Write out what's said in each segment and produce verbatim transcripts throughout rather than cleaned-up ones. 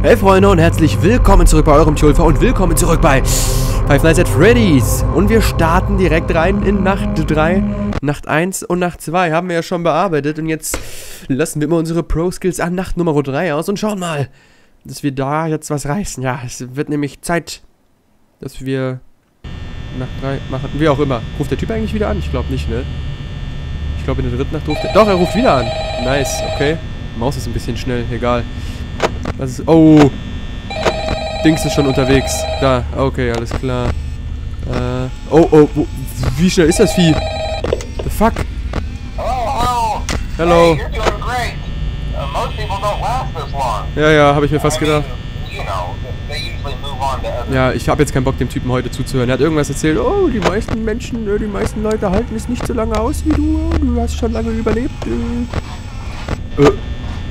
Hey Freunde und herzlich willkommen zurück bei eurem Tulfa und willkommen zurück bei Five Nights at Freddy's. Und wir starten direkt rein in Nacht drei, Nacht eins und Nacht zwei. Haben wir ja schon bearbeitet und jetzt lassen wir mal unsere Pro-Skills an Nacht Nummer drei aus und schauen mal, dass wir da jetzt was reißen. Ja, es wird nämlich Zeit, dass wir Nacht drei machen. Wie auch immer. Ruft der Typ eigentlich wieder an? Ich glaube nicht, ne? Ich glaube in der dritten Nacht ruft er... Doch, er ruft wieder an. Nice, okay. Maus ist ein bisschen schnell, egal. Das ist... Oh! Dings ist schon unterwegs. Da, okay, alles klar. Äh... Oh, oh, wo, wie schnell ist das Vieh? The fuck? Hello, hello. Hello. Hey, you're doing great. Uh, most people don't last this long. Ja, ja, habe ich mir fast I mean, gedacht. you know, they usually move on to other. Ja, ich habe jetzt keinen Bock, dem Typen heute zuzuhören. Er hat irgendwas erzählt. Oh, die meisten Menschen, äh, die meisten Leute halten es nicht so lange aus wie du. Du hast schon lange überlebt. Äh. Äh.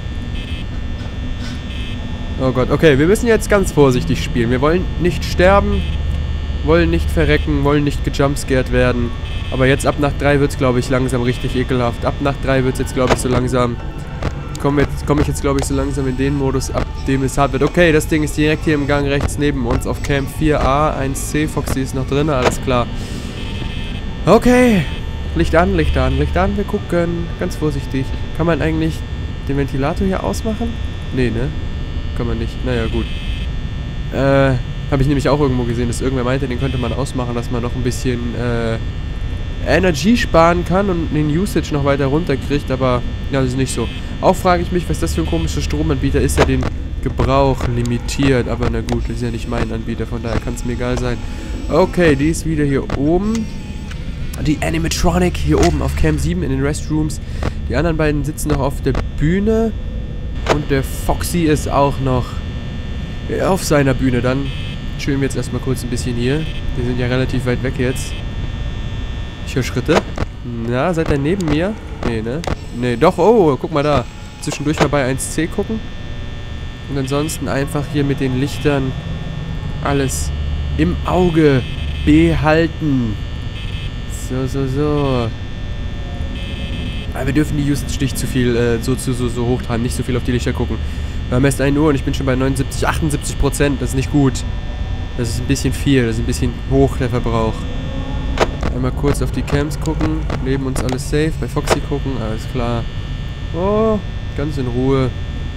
Oh Gott, okay, wir müssen jetzt ganz vorsichtig spielen. Wir wollen nicht sterben, wollen nicht verrecken, wollen nicht gejumpscared werden. Aber jetzt ab Nacht drei wird es, glaube ich, langsam richtig ekelhaft. Ab Nacht drei wird es jetzt, glaube ich, so langsam... Komme komm ich jetzt, glaube ich, so langsam in den Modus, ab dem es hart wird. Okay, das Ding ist direkt hier im Gang rechts neben uns auf Camp vier A, eins C. Foxy ist noch drin, alles klar. Okay, Licht an, Licht an, Licht an, wir gucken. Ganz vorsichtig. Kann man eigentlich den Ventilator hier ausmachen? Nee, ne? Kann man nicht. Naja, gut. Äh, habe ich nämlich auch irgendwo gesehen, dass irgendwer meinte, den könnte man ausmachen, dass man noch ein bisschen, äh, Energie sparen kann und den Usage noch weiter runterkriegt, aber ja, das ist nicht so. Auch frage ich mich, was das für ein komischer Stromanbieter ist, der den Gebrauch limitiert, aber na gut, das ist ja nicht mein Anbieter, von daher kann es mir egal sein. Okay, die ist wieder hier oben. Die Animatronic hier oben auf Camp sieben in den Restrooms. Die anderen beiden sitzen noch auf der Bühne und der Foxy ist auch noch auf seiner Bühne. Dann chillen wir jetzt erstmal kurz ein bisschen hier. Die sind ja relativ weit weg jetzt. Ich höre Schritte. Na, seid ihr neben mir? Nee, ne? Nee, doch, oh, guck mal da. Zwischendurch mal bei eins C gucken. Und ansonsten einfach hier mit den Lichtern alles im Auge behalten. So, so, so. Aber wir dürfen die Usage nicht zu viel, äh, so, so, so, so hoch tragen. Nicht so viel auf die Lichter gucken. Wir haben erst ein Uhr und ich bin schon bei neunundsiebzig, achtundsiebzig Prozent. Das ist nicht gut. Das ist ein bisschen viel. Das ist ein bisschen hoch, der Verbrauch. Einmal kurz auf die Camps gucken. Neben uns alles safe. Bei Foxy gucken. Alles klar. Oh, ganz in Ruhe.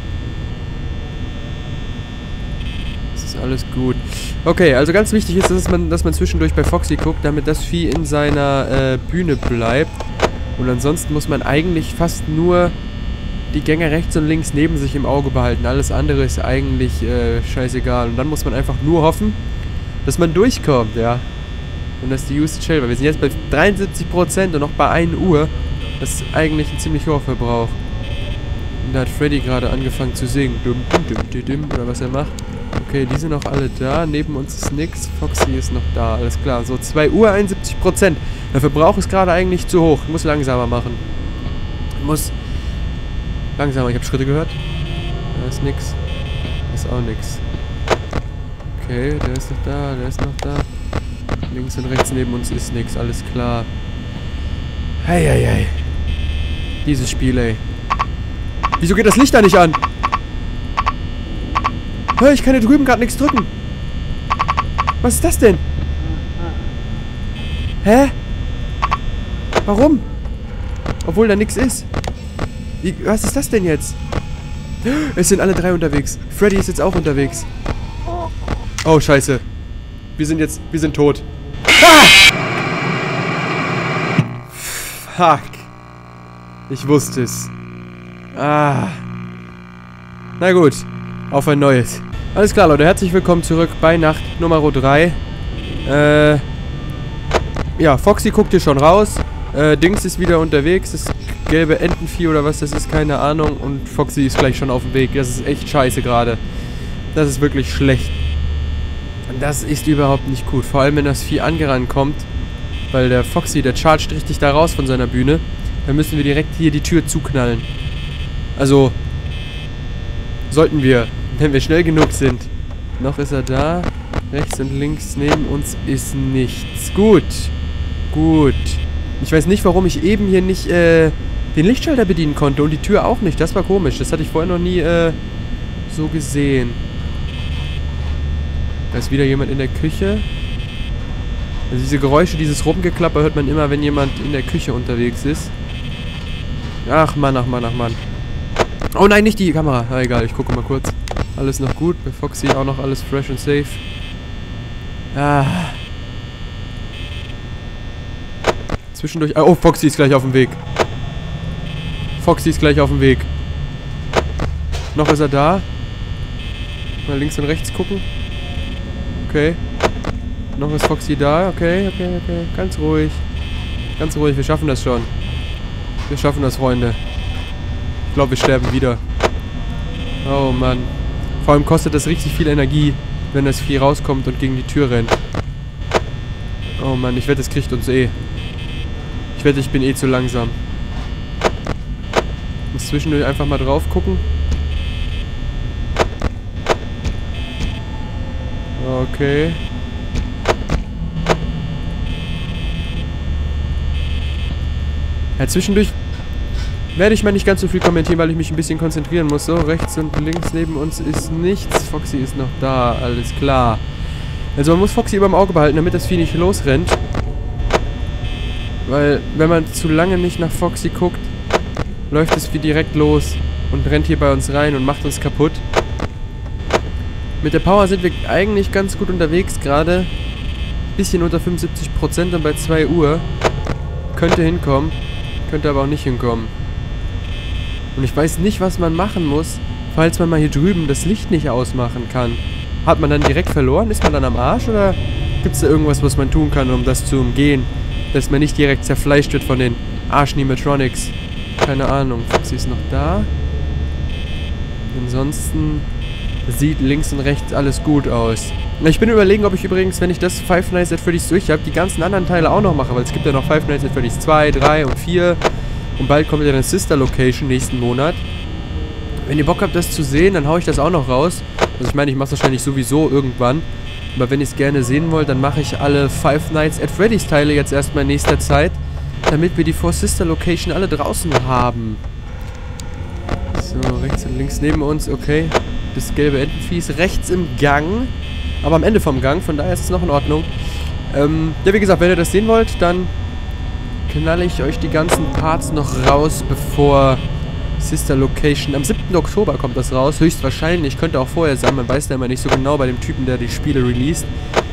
Das ist alles gut. Okay, also ganz wichtig ist, dass man, dass man zwischendurch bei Foxy guckt, damit das Vieh in seiner äh, Bühne bleibt. Und ansonsten muss man eigentlich fast nur die Gänge rechts und links neben sich im Auge behalten. Alles andere ist eigentlich äh, scheißegal. Und dann muss man einfach nur hoffen, dass man durchkommt, ja. Und dass die Usage hält, weil wir sind jetzt bei dreiundsiebzig Prozent und noch bei ein Uhr. Das ist eigentlich ein ziemlich hoher Verbrauch. Und da hat Freddy gerade angefangen zu singen. Dum, dum, dum, dum, oder was er macht. Okay, die sind noch alle da. Neben uns ist nix. Foxy ist noch da. Alles klar. So, zwei Uhr, einundsiebzig Prozent. Der Verbrauch ist gerade eigentlich zu hoch. Ich muss langsamer machen. Ich muss langsamer. Ich habe Schritte gehört. Da ist nix. Da ist auch nix. Okay, der ist noch da. Der ist noch da. Links und rechts neben uns ist nichts, alles klar. Heieiei. Dieses Spiel, ey. Wieso geht das Licht da nicht an? Hör, ich kann hier drüben gerade nichts drücken. Was ist das denn? Hä? Warum? Obwohl da nichts ist. Wie, was ist das denn jetzt? Es sind alle drei unterwegs. Freddy ist jetzt auch unterwegs. Oh, scheiße. Wir sind jetzt, wir sind tot. Ah! Fuck. Ich wusste es. Ah. Na gut. Auf ein neues. Alles klar, Leute. Herzlich willkommen zurück bei Nacht Nummer drei. Äh. Ja, Foxy guckt hier schon raus. Äh, Dings ist wieder unterwegs. Das gelbe Entenvieh oder was das ist, keine Ahnung. Und Foxy ist gleich schon auf dem Weg. Das ist echt scheiße gerade. Das ist wirklich schlecht. Das ist überhaupt nicht gut. Vor allem, wenn das Vieh angerannt kommt. Weil der Foxy, der chargt richtig da raus von seiner Bühne. Dann müssen wir direkt hier die Tür zuknallen. Also, sollten wir, wenn wir schnell genug sind. Noch ist er da. Rechts und links neben uns ist nichts. Gut. Gut. Ich weiß nicht, warum ich eben hier nicht äh, den Lichtschalter bedienen konnte und die Tür auch nicht. Das war komisch. Das hatte ich vorher noch nie äh, so gesehen. Da ist wieder jemand in der Küche. Also diese Geräusche, dieses Rumgeklapper hört man immer, wenn jemand in der Küche unterwegs ist. Ach Mann, ach Mann, ach Mann. Oh nein, nicht die Kamera. Na egal, ich gucke mal kurz. Alles noch gut. Bei Foxy auch noch alles fresh und safe. Ah. Zwischendurch... Oh, Foxy ist gleich auf dem Weg. Foxy ist gleich auf dem Weg. Noch ist er da. Mal links und rechts gucken. Okay. Noch ist Foxy da. Okay, okay, okay. Ganz ruhig. Ganz ruhig. Wir schaffen das schon. Wir schaffen das, Freunde. Ich glaube, wir sterben wieder. Oh, Mann. Vor allem kostet das richtig viel Energie, wenn das Vieh rauskommt und gegen die Tür rennt. Oh, Mann. Ich wette, es kriegt uns eh. Ich wette, ich bin eh zu langsam. Muss zwischendurch einfach mal drauf gucken. Okay. Ja, zwischendurch werde ich mal nicht ganz so viel kommentieren, weil ich mich ein bisschen konzentrieren muss. So, rechts und links neben uns ist nichts. Foxy ist noch da, alles klar. Also man muss Foxy über dem Auge behalten, damit das Vieh nicht losrennt. Weil, wenn man zu lange nicht nach Foxy guckt, läuft das Vieh direkt los und rennt hier bei uns rein und macht uns kaputt. Mit der Power sind wir eigentlich ganz gut unterwegs gerade. Bisschen unter fünfundsiebzig Prozent und bei zwei Uhr. Könnte hinkommen, könnte aber auch nicht hinkommen. Und ich weiß nicht, was man machen muss, falls man mal hier drüben das Licht nicht ausmachen kann. Hat man dann direkt verloren? Ist man dann am Arsch? Oder gibt es da irgendwas, was man tun kann, um das zu umgehen? Dass man nicht direkt zerfleischt wird von den Arsch-Animatronics. Keine Ahnung. Foxy ist noch da. Ansonsten sieht links und rechts alles gut aus. Ich bin überlegen, ob ich übrigens, wenn ich das Five Nights at Freddy's durch habe, die ganzen anderen Teile auch noch mache. Weil es gibt ja noch Five Nights at Freddy's zwei, drei und vier. Und bald kommt ja eine Sister Location nächsten Monat. Wenn ihr Bock habt, das zu sehen, dann haue ich das auch noch raus. Also ich meine, ich mache es wahrscheinlich sowieso irgendwann. Aber wenn ihr es gerne sehen wollt, dann mache ich alle Five Nights at Freddy's Teile jetzt erstmal in nächster Zeit. Damit wir die Four Sister Location alle draußen haben. So, rechts und links neben uns, okay. Das gelbe Entenvieh ist rechts im Gang. Aber am Ende vom Gang, von daher ist es noch in Ordnung. Ähm, ja, wie gesagt, wenn ihr das sehen wollt, dann knalle ich euch die ganzen Parts noch raus, bevor Sister Location. Am siebten Oktober kommt das raus, höchstwahrscheinlich. Könnte auch vorher sein, man weiß ja immer nicht so genau bei dem Typen, der die Spiele released.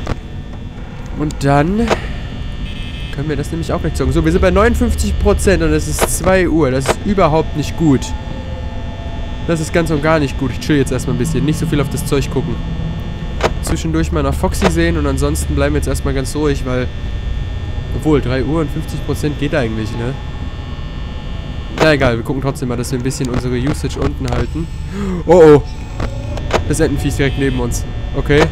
Und dann können wir das nämlich auch gleich zocken. So, wir sind bei neunundfünfzig Prozent und es ist zwei Uhr. Das ist überhaupt nicht gut. Das ist ganz und gar nicht gut. Ich chill jetzt erstmal ein bisschen. Nicht so viel auf das Zeug gucken. Zwischendurch mal nach Foxy sehen und ansonsten bleiben wir jetzt erstmal ganz ruhig, weil... Obwohl, drei Uhr und fünfzig Prozent geht eigentlich, ne? Ja, egal. Wir gucken trotzdem mal, dass wir ein bisschen unsere Usage unten halten. Oh, oh. Das Entenvieh ist direkt neben uns. Okay.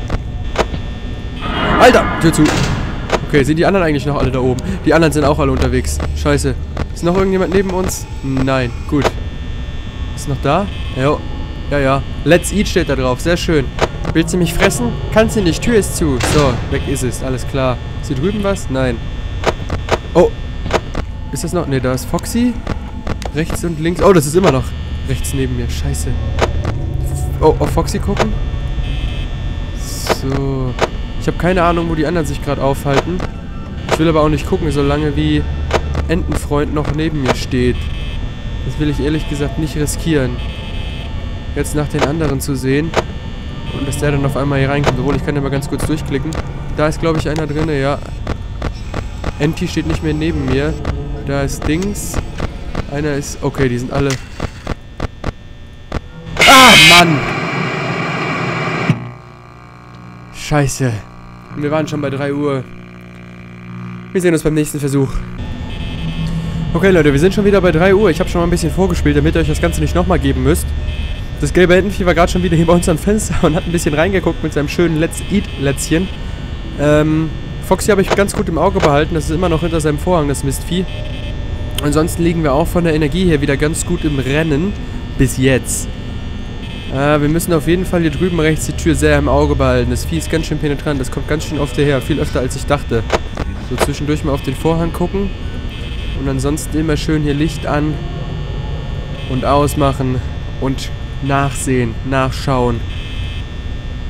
Alter! Tür zu. Okay, sind die anderen eigentlich noch alle da oben? Die anderen sind auch alle unterwegs. Scheiße. Ist noch irgendjemand neben uns? Nein. Gut. Ist noch da? Ja. Ja, ja. Let's eat steht da drauf. Sehr schön. Willst du mich fressen? Kannst du nicht. Tür ist zu. So, weg ist es. Alles klar. Ist hier drüben was? Nein. Oh. Ist das noch? Ne, da ist Foxy. Rechts und links. Oh, das ist immer noch rechts neben mir. Scheiße. Oh, auf Foxy gucken. So. Ich habe keine Ahnung, wo die anderen sich gerade aufhalten. Ich will aber auch nicht gucken, solange wie Entenfreund noch neben mir steht. Das will ich ehrlich gesagt nicht riskieren. Jetzt nach den anderen zu sehen. Und dass der dann auf einmal hier reinkommt. Obwohl, ich kann ja mal ganz kurz durchklicken. Da ist, glaube ich, einer drin, ja. Enti steht nicht mehr neben mir. Da ist Dings. Einer ist... Okay, die sind alle... Ah, Mann! Scheiße. Wir waren schon bei drei Uhr. Wir sehen uns beim nächsten Versuch. Okay, Leute, wir sind schon wieder bei drei Uhr. Ich habe schon mal ein bisschen vorgespielt, damit ihr euch das Ganze nicht nochmal geben müsst. Das gelbe Entenvieh war gerade schon wieder hier bei uns am Fenster und hat ein bisschen reingeguckt mit seinem schönen Let's Eat-Lätzchen. Ähm, Foxy habe ich ganz gut im Auge behalten. Das ist immer noch hinter seinem Vorhang, das Mistvieh. Ansonsten liegen wir auch von der Energie her wieder ganz gut im Rennen. Bis jetzt. Äh, wir müssen auf jeden Fall hier drüben rechts die Tür sehr im Auge behalten. Das Vieh ist ganz schön penetrant. Das kommt ganz schön oft hierher. Viel öfter, als ich dachte. So, zwischendurch mal auf den Vorhang gucken. Und ansonsten immer schön hier Licht an. Und ausmachen. Und nachsehen. Nachschauen.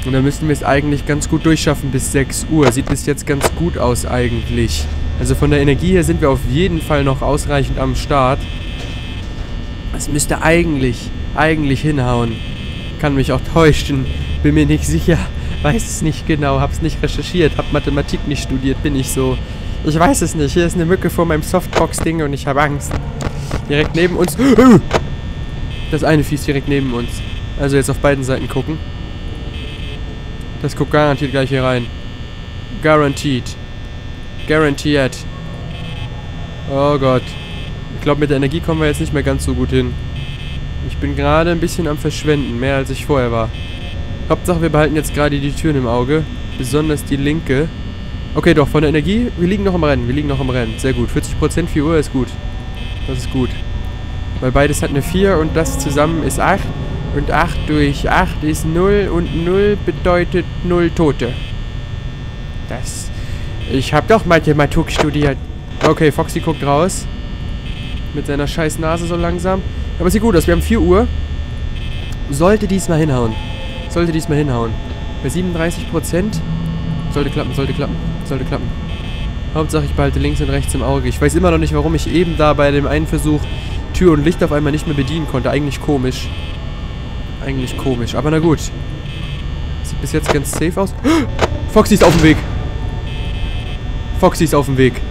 Und dann müssten wir es eigentlich ganz gut durchschaffen bis sechs Uhr. Sieht bis jetzt ganz gut aus eigentlich. Also von der Energie her sind wir auf jeden Fall noch ausreichend am Start. Das müsste eigentlich, eigentlich hinhauen. Kann mich auch täuschen. Bin mir nicht sicher. Weiß es nicht genau. Hab's nicht recherchiert. Hab Mathematik nicht studiert. Bin ich so. Ich weiß es nicht. Hier ist eine Mücke vor meinem Softbox-Ding und ich habe Angst. Direkt neben uns. Das eine Vieh ist direkt neben uns. Also jetzt auf beiden Seiten gucken. Das guckt garantiert gleich hier rein. Guaranteed. Guaranteed. Oh Gott. Ich glaube, mit der Energie kommen wir jetzt nicht mehr ganz so gut hin. Ich bin gerade ein bisschen am Verschwenden. Mehr als ich vorher war. Hauptsache, wir behalten jetzt gerade die Türen im Auge. Besonders die linke. Okay, doch, von der Energie. Wir liegen noch im Rennen. Wir liegen noch im Rennen. Sehr gut. vierzig Prozent, vier Uhr ist gut. Das ist gut. Weil beides hat eine vier und das zusammen ist acht. Und acht durch acht ist null und null bedeutet null Tote. Das... Ich habe doch Mathematik studiert. Okay, Foxy guckt raus. Mit seiner scheiß Nase so langsam. Aber es sieht gut aus. Wir haben vier Uhr. Sollte diesmal hinhauen. Sollte diesmal hinhauen. Bei siebenunddreißig Prozent. Sollte klappen, sollte klappen. Sollte klappen. Hauptsache ich behalte links und rechts im Auge. Ich weiß immer noch nicht, warum ich eben da bei dem einen Versuch Tür und Licht auf einmal nicht mehr bedienen konnte. Eigentlich komisch. Eigentlich komisch, aber na gut. Sieht bis jetzt ganz safe aus. Foxy ist auf dem Weg. Foxy ist auf dem Weg.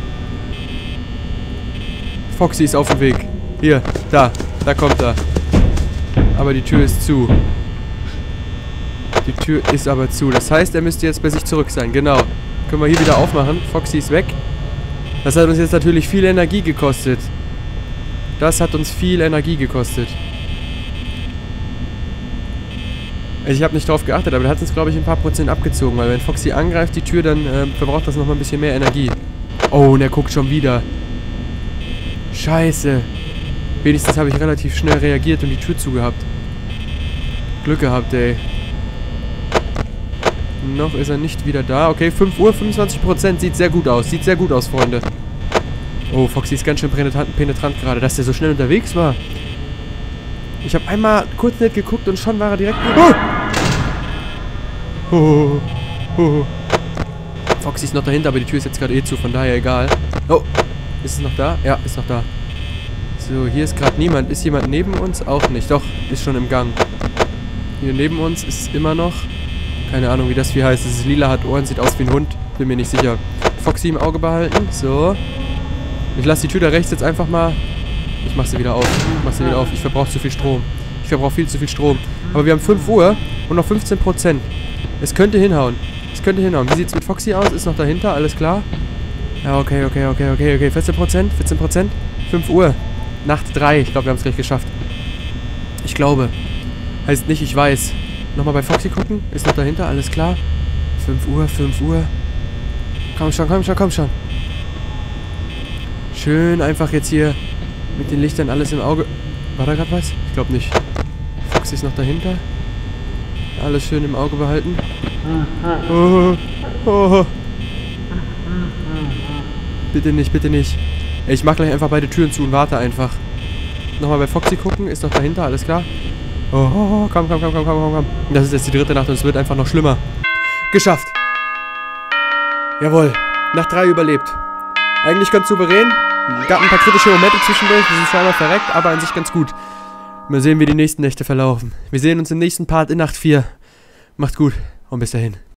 Foxy ist auf dem Weg. Hier, da. Da kommt er. Aber die Tür ist zu. Die Tür ist aber zu. Das heißt, er müsste jetzt bei sich zurück sein. Genau. Können wir hier wieder aufmachen. Foxy ist weg. Das hat uns jetzt natürlich viel Energie gekostet. Das hat uns viel Energie gekostet. Ich habe nicht drauf geachtet, aber der hat uns, glaube ich, ein paar Prozent abgezogen, weil wenn Foxy angreift, die Tür, dann äh, verbraucht das nochmal ein bisschen mehr Energie. Oh, und er guckt schon wieder. Scheiße. Wenigstens habe ich relativ schnell reagiert und die Tür zugehabt. Glück gehabt, ey. Noch ist er nicht wieder da. Okay, fünf Uhr, fünfundzwanzig Prozent. Sieht sehr gut aus. Sieht sehr gut aus, Freunde. Oh, Foxy ist ganz schön penetrant, penetrant gerade, dass der so schnell unterwegs war. Ich habe einmal kurz nicht geguckt und schon war er direkt... Oh! Oh, oh. Foxy ist noch dahinter, aber die Tür ist jetzt gerade eh zu, von daher egal. Oh, ist es noch da? Ja, ist noch da. So, hier ist gerade niemand. Ist jemand neben uns? Auch nicht. Doch, ist schon im Gang. Hier neben uns ist immer noch... Keine Ahnung, wie das Vieh heißt. Es ist lila, hat Ohren, sieht aus wie ein Hund. Bin mir nicht sicher. Foxy im Auge behalten. So. Ich lasse die Tür da rechts jetzt einfach mal... Ich mach sie wieder auf. Ich mach sie wieder auf. Ich verbrauche zu viel Strom. Ich verbrauche viel zu viel Strom. Aber wir haben fünf Uhr und noch fünfzehn Prozent. Es könnte hinhauen. Es könnte hinhauen. Wie sieht es mit Foxy aus? Ist noch dahinter, alles klar? Ja, okay, okay, okay, okay, okay. vierzehn Prozent, vierzehn Prozent. fünf Uhr. Nacht drei. Ich glaube, wir haben es gleich geschafft. Ich glaube. Heißt nicht, ich weiß. Nochmal bei Foxy gucken. Ist noch dahinter, alles klar? fünf Uhr, fünf Uhr. Komm schon, komm schon, komm schon. Schön einfach jetzt hier mit den Lichtern alles im Auge. War da gerade was? Ich glaube nicht. Foxy ist noch dahinter. Alles schön im Auge behalten. Oh, oh. Bitte nicht, bitte nicht. Ey, ich mach gleich einfach beide Türen zu und warte einfach. Nochmal bei Foxy gucken. Ist noch dahinter, alles klar? Oh, komm, komm, komm, komm, komm, komm. Das ist jetzt die dritte Nacht und es wird einfach noch schlimmer. Geschafft. Jawohl. Nacht drei überlebt. Eigentlich ganz souverän. Gab ein paar kritische Momente zwischendurch. Wir sind zweimal verreckt, aber an sich ganz gut. Mal sehen, wie die nächsten Nächte verlaufen. Wir sehen uns im nächsten Part in Nacht vier. Macht's gut und bis dahin.